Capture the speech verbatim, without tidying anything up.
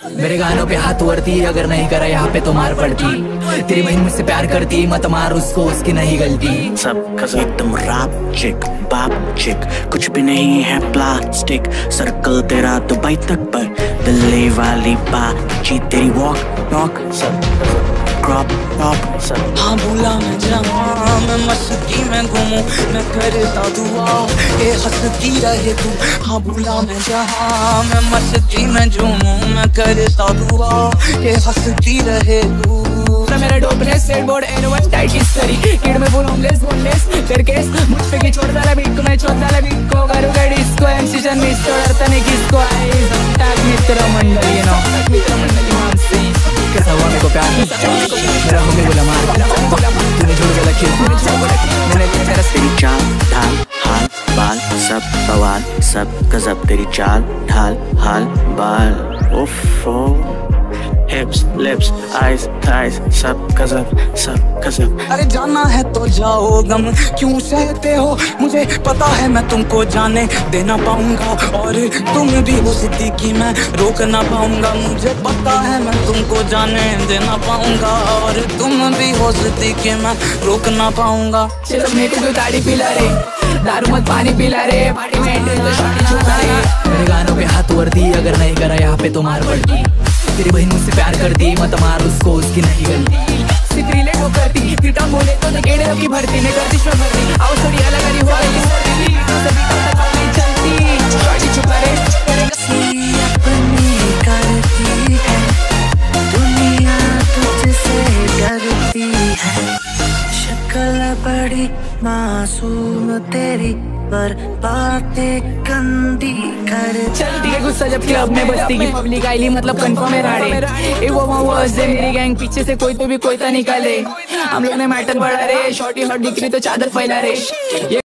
मेरे गानों पे हाथ उड़ती, अगर नहीं करा यहाँ पे तो मार पड़ती। तेरी बहन मुझसे प्यार करती, मत मार उसको, उसकी नहीं गलती। सब कसम एकदम रैप चिक, बाप चिक, कुछ भी नहीं है प्लास्टिक। सर्कल तेरा दुबई तक पर, दिल्ली वाली बातचीत तेरी वॉक टॉक सब क्रॉप टॉप सब। हाँ भूला मैं जहाँ मैं मस्ती में घूमूं, मैं करता दुआ ये हंसती रहे तू। हाँ भूला मैं जहाँ मैं मस्ती में झूमूं, मैं करता दुआ ये हंसती रहे तू। मेरा dopeness set board N one tight history, kid में फुल होमलेस बोनलेस तेरे केस मुझ पे की छोड़ डाला बीट को, मैं छोड़ डाला बीट को, करूँगा डिस्को एमसी जन मिस तोड़ता नहीं किसको। आई टाक मित्र मंडली नो मित्र मंडली हमसे कैसा हुआ मेरे को प्यार, मेरा हो मेरे गुलाम तूने छोड़ के रखी, तूने छोड़ के रखी मैंने तेरा। तेरी चाल ढाल हाल बाल सब बवाल, सब गजब तेरी चाल ढाल हाल बाल। ओफो हिप्स लिप्स आइज थाइज सब गजब सब गजब। अरे जाना है तो जाओ, गम क्यों सहते हो, मुझे पता है मैं तुमको जाने देना पाऊंगा। और तुम भी हो सिद्दीकी मैं रोक ना पाऊंगा, मुझे पता है मैं तुमको जाने देना पाऊंगा। और तुम भी हो सिद्दीकी मैं रोक ना पाऊंगा। चलो मेरे को क्यों ताड़ी पिला रे, दारू मत पानी पिला रे, पार्टी में एंट्री तो शॉट छुपा रे। मेरे गानों पे हाथ उड़ती, अगर नहीं करा यहाँ पे तो मार पड़ती। तेरी बहन मुझसे प्यार करती, मत मार उसको, उसकी नहीं गलती। सिर्फ रिलेट वो करती, पीटा बोले तो निकेड़े की भर्ती ने करती शो भर्ती। आओ थोड़ी अलग वाली हो गई सर्दी, सभी का नहीं चलती शॉट छुपा रे। अपनी करती है दुनिया, तुझसे डरती है। शक्ल बड़ी मासूम तेरी, पर बातें गंदी कर चलती है गुस्सा जब क्लब में बस्ती की पब्लिक आईली, मतलब कंफर्म है राड़े। ए वो वो से मेरी गैंग पीछे से कोई तो भी कोई तो निकाले। हम लोग ने मैटर बढ़ा रे, शॉर्टी हॉट दिख रही तो चादर फैला रे।